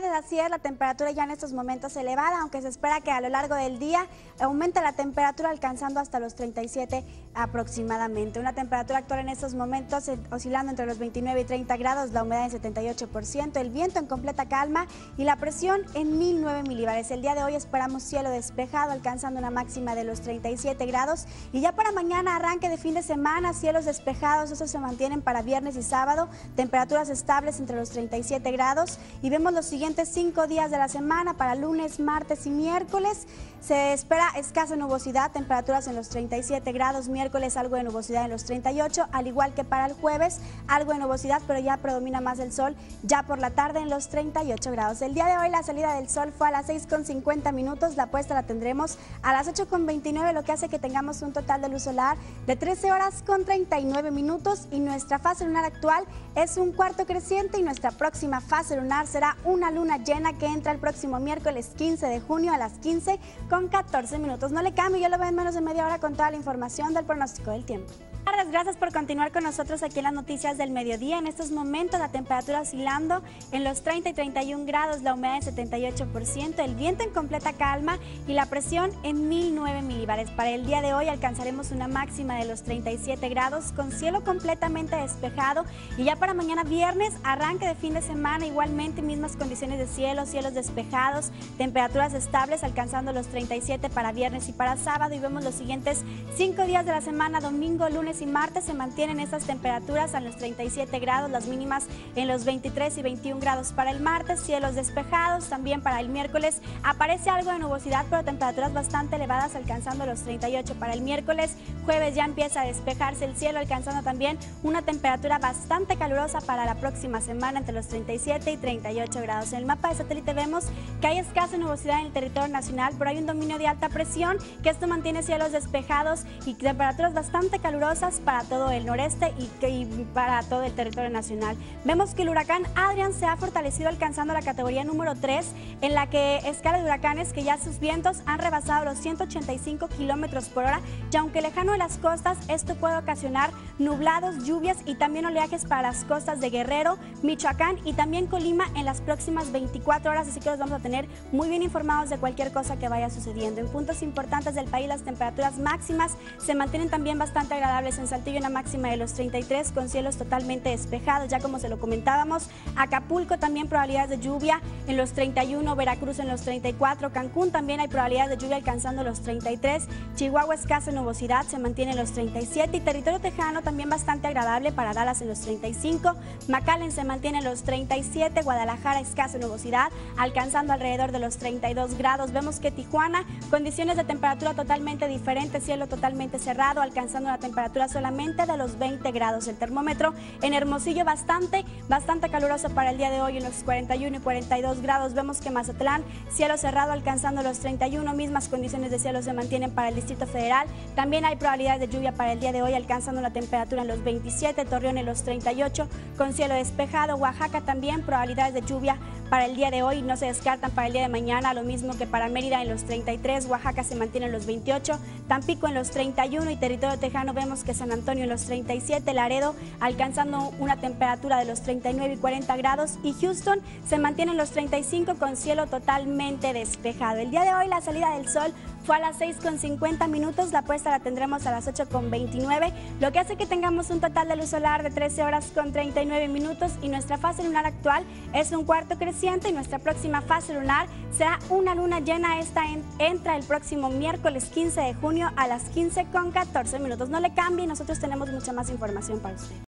tardes, así es, la temperatura ya en estos momentos elevada, aunque se espera que a lo largo del día aumente la temperatura alcanzando hasta los 37 aproximadamente. Una temperatura actual en estos momentos oscilando entre los 29 y 30 grados, la humedad en 78%, el viento en completa calma y la presión en 1009 milibares. El día de hoy esperamos cielo despejado, alcanzando una máxima de los 37 grados y ya para mañana, arranque de fin de semana, cielos despejados, esos se mantienen para viernes y sábado, temperaturas estables entre los 37 grados y vemos los siguientes 5 días de la semana. Para lunes, martes y miércoles se espera escasa nubosidad, temperaturas en los 37 grados, miércoles algo de nubosidad en los 38, al igual que para el jueves, algo de nubosidad, pero ya predomina más el sol ya por la tarde en los 38 grados. El día de hoy la salida del sol fue a las 6:50 minutos, la puesta la tendremos a las 8:29, lo que hace que tengamos un total de luz solar de 13 horas con 39 minutos y nuestra fase lunar actual es un cuarto creciente y nuestra próxima fase lunar será una luna llena que entra el próximo miércoles 15 de junio a las 15:14 minutos. No le cambie, yo lo veo en menos de media hora con toda la información del pronóstico del tiempo. Gracias por continuar con nosotros aquí en las noticias del mediodía. En estos momentos la temperatura oscilando en los 30 y 31 grados, la humedad en 78%, el viento en completa calma y la presión en 1009 milibares. Para el día de hoy alcanzaremos una máxima de los 37 grados con cielo completamente despejado y ya para mañana viernes, arranque de fin de semana, igualmente mismas condiciones de cielo, cielos despejados, temperaturas estables alcanzando los 37 para viernes y para sábado y vemos los siguientes 5 días de la semana, domingo, lunes y martes se mantienen estas temperaturas a los 37 grados, las mínimas en los 23 y 21 grados para el martes, cielos despejados, también para el miércoles aparece algo de nubosidad, pero temperaturas bastante elevadas alcanzando los 38 para el miércoles, jueves ya empieza a despejarse el cielo, alcanzando también una temperatura bastante calurosa para la próxima semana entre los 37 y 38 grados. En el mapa de satélite vemos que hay escasa nubosidad en el territorio nacional, pero hay un dominio de alta presión que esto mantiene cielos despejados y temperaturas bastante calurosas para todo el noreste y para todo el territorio nacional. Vemos que el huracán Adrián se ha fortalecido alcanzando la categoría número 3 en la que escala de huracanes que ya sus vientos han rebasado los 185 kilómetros por hora y aunque lejano de las costas, esto puede ocasionar nublados, lluvias y también oleajes para las costas de Guerrero, Michoacán y también Colima en las próximas 24 horas, así que los vamos a tener muy bien informados de cualquier cosa que vaya sucediendo. En puntos importantes del país las temperaturas máximas se mantienen también bastante agradables. En Saltillo una máxima de los 33 con cielos totalmente despejados, ya como se lo comentábamos. Acapulco también probabilidades de lluvia en los 31, Veracruz en los 34, Cancún también hay probabilidades de lluvia alcanzando los 33, Chihuahua escasa nubosidad se mantiene en los 37 y territorio tejano también bastante agradable para Dallas en los 35, McAllen se mantiene en los 37, Guadalajara escasa nubosidad alcanzando alrededor de los 32 grados. Vemos que Tijuana condiciones de temperatura totalmente diferentes, cielo totalmente cerrado alcanzando una temperatura solamente de los 20 grados. El termómetro en Hermosillo bastante caluroso para el día de hoy en los 41 y 42 grados. Vemos que Mazatlán cielo cerrado alcanzando los 31, mismas condiciones de cielo se mantienen para el Distrito Federal. También hay probabilidades de lluvia para el día de hoy alcanzando la temperatura en los 27, Torreón en los 38 con cielo despejado. Oaxaca también probabilidades de lluvia para el día de hoy, no se descartan para el día de mañana, lo mismo que para Mérida en los 33, Oaxaca se mantiene en los 28, Tampico en los 31 y territorio tejano vemos que San Antonio en los 37, Laredo alcanzando una temperatura de los 39 y 40 grados y Houston se mantiene en los 35 con cielo totalmente despejado. El día de hoy la salida del sol fue a las 6:50 minutos, la puesta la tendremos a las 8:29, lo que hace que tengamos un total de luz solar de 13 horas con 39 minutos y nuestra fase lunar actual es un cuarto creciente y nuestra próxima fase lunar será una luna llena. Esta entra el próximo miércoles 15 de junio a las 15:14 minutos. No le cambie, nosotros tenemos mucha más información para usted.